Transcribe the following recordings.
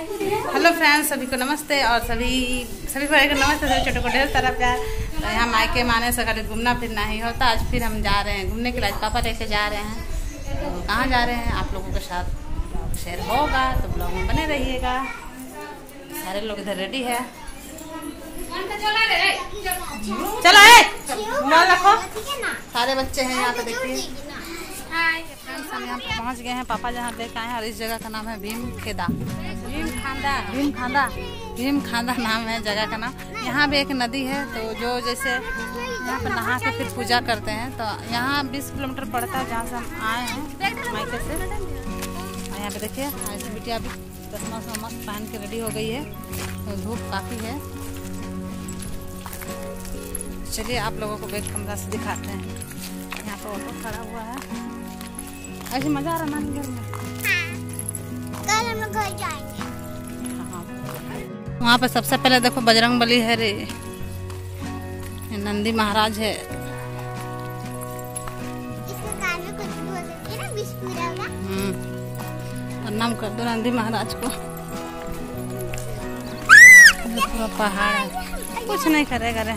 Hello friends, सभी को नमस्ते और सभी को एक नमस्ते। सभी छोटे को ढेर सारा प्यार। तो यहाँ मायके माने से खाली घूमना फिरना ही होता। आज फिर हम जा रहे हैं घूमने के लिए। आज पापा लेके जा रहे हैं। तो कहाँ जा रहे हैं आप लोगों के साथ शेयर होगा, तो ब्लॉग में बने रहिएगा। सारे लोग इधर रेडी है। चलो मोबाइल रखो। सारे बच्चे हैं यहाँ पे, देखिए। हम यहाँ पे पहुँच गए हैं। पापा जहाँ लेके आए हैं और इस जगह का नाम है भीम खांदा नाम है जगह का नाम। यहाँ भी एक नदी है, तो जो जैसे यहाँ पे नहा के फिर पूजा करते हैं। तो यहाँ 20 किलोमीटर पड़ता है जहाँ से हम आए हैं मायके से। और यहाँ पे देखिए ऐसी बिटिया भी चश्मा मस्त पहन के रेडी हो गई है। तो धूप काफ़ी है। चलिए आप लोगों को बैक कैमरा से दिखाते हैं। यहाँ पे ऑटो खड़ा हुआ है। ऐसे मजा आ रहा नानी घर में। कल हम घर जाएंगे। वहाँ पर सबसे पहले देखो बजरंगबली है रे, नंदी महाराज है। इसके कान में कुछ भी हो सकती है ना, विष पूरा होगा। प्रणाम कर दो नंदी महाराज को। पूरा पहाड़ है, कुछ नहीं करेगा रे।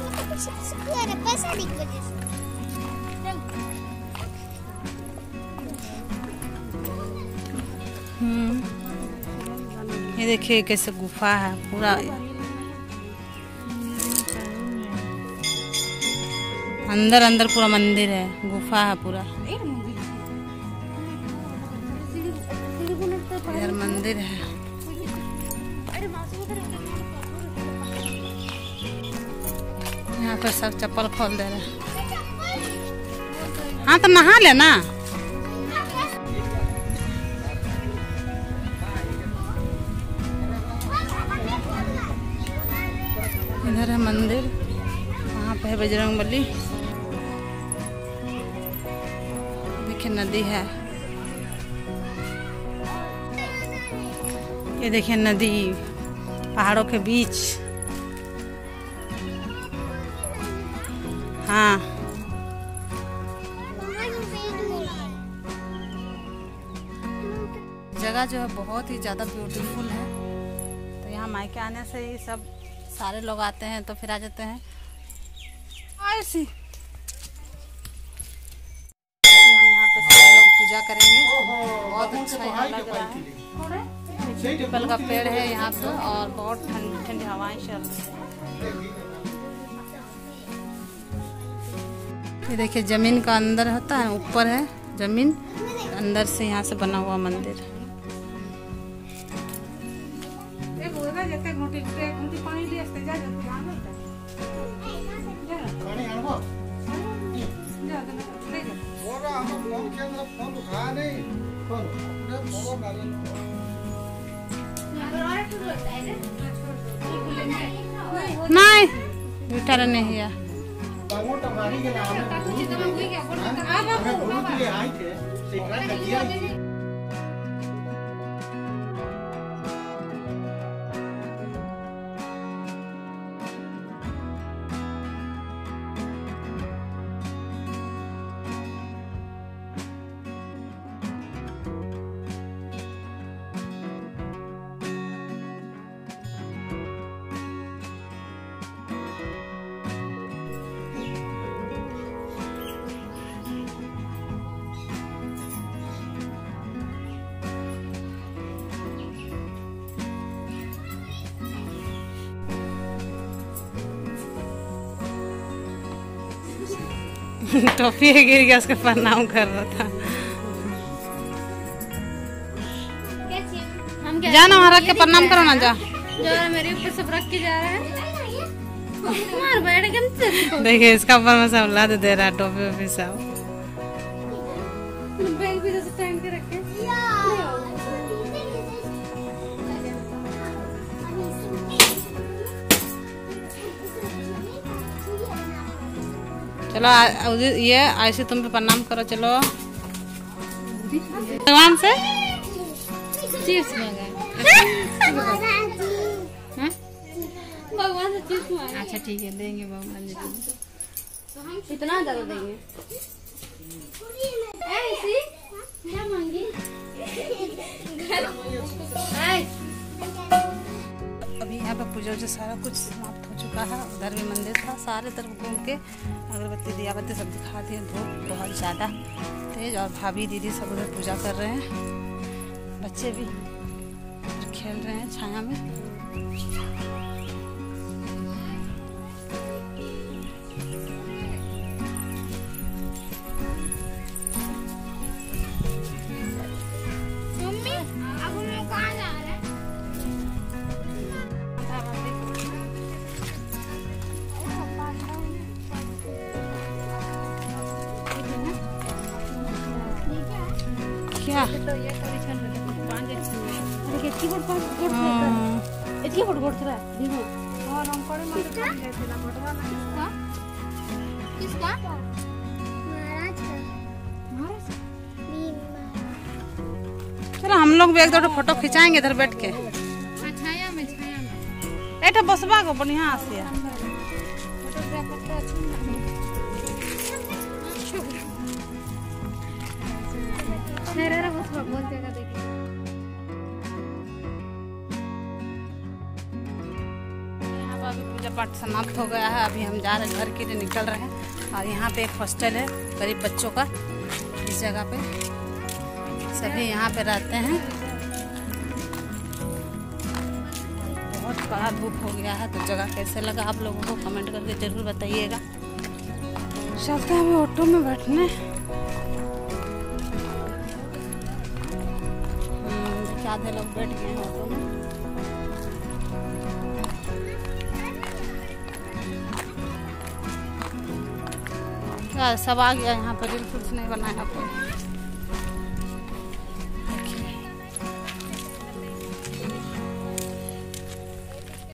ये देखिए कैसे गुफा है पूरा। अंदर पूरा मंदिर है, गुफा है पूरा। इधर मंदिर है। यहाँ पर सब चप्पल खोल दे रहे हैं। हाँ तो नहा लेना। इधर है मंदिर, वहाँ पे है बजरंगबली। देखिए नदी है। ये देखिए नदी पहाड़ों के बीच। हाँ जगह जो है बहुत ही ज़्यादा ब्यूटीफुल है। तो यहाँ मायके आने से ही सब सारे लोग आते हैं, तो फिर आ जाते हैं। ऐसी हम यहाँ पे सारे लोग पूजा करेंगे। बहुत अच्छा यहाँ लग रहा है। पीपल का पेड़ है यहाँ पे और बहुत ठंडी ठंडी हवाएं चल रही है। ये देखिए जमीन का अंदर होता है, ऊपर है जमीन, अंदर से यहाँ से बना हुआ मंदिर। नहीं बेटा नहीं है। टॉफी गिर गया, उसका प्रणाम कर रहा था। जाना वहाँ रख के प्रणाम करो ना। जा मेरे ऊपर सब रख के जा रहे हैं। देखिए इसका ऊपर में सब लाद दे रहा है टॉफी वॉफी सब। चलो ये ऐसे तुम पे प्रणाम करो। चलो भगवान से चिप्स भगवान से चिप्स मांगे। अच्छा ठीक है, देंगे भगवान जी को। इतना ज्यादा देंगे। ऐसी क्या मांगी? पूजा वूजा सारा कुछ समाप्त हो चुका है। उधर भी मंदिर था, सारे तरफ घूम के अगरबत्ती दियाबत्ती सब दिखा दिए। धूप बहुत ज़्यादा तेज और भाभी दीदी सब उधर पूजा कर रहे हैं। बच्चे भी खेल रहे हैं छाया में। क्या चलो हम लोग भी एक दो फोटो खिंचाएंगे इधर बैठ के। छाया में एटा बसबा को बढ़िया से पूजा पाठ समाप्त हो गया है। अभी हम जा रहे हैं घर के लिए, निकल रहे हैं। और यहाँ पे एक हॉस्टल है गरीब बच्चों का। इस जगह पे सभी यहाँ पे रहते हैं। बहुत कड़ा धूप हो गया है, तो जगह कैसे लगा आप लोगों को कमेंट करके जरूर बताइएगा। चलते हैं अभी ऑटो में बैठने। आधे लोग बैठ गए हैं ऑटो में। क्या सब आ गया यहाँ पर, रील्स नहीं बनाया कोई।